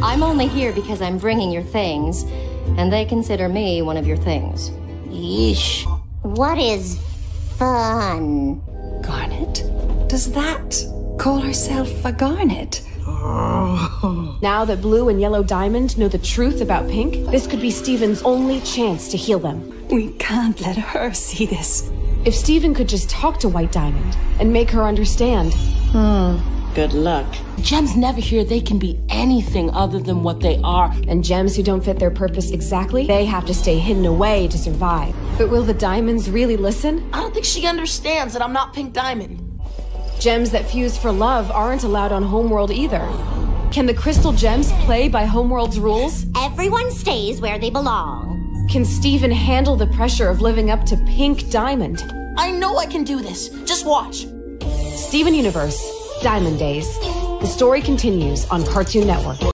I'm only here because I'm bringing your things, and they consider me one of your things. Yeesh. What is fun? Garnet? Does that call herself a Garnet? Now that Blue and Yellow Diamond know the truth about Pink, this could be Steven's only chance to heal them. We can't let her see this. If Steven could just talk to White Diamond and make her understand. Good luck. Gems never hear they can be anything other than what they are. And gems who don't fit their purpose exactly, they have to stay hidden away to survive. But will the diamonds really listen? I don't think she understands that I'm not Pink Diamond. Gems that fuse for love aren't allowed on Homeworld either. Can the crystal gems play by Homeworld's rules? Everyone stays where they belong. Can Steven handle the pressure of living up to Pink Diamond? I know I can do this. Just watch. Steven Universe, Diamond Days. The story continues on Cartoon Network.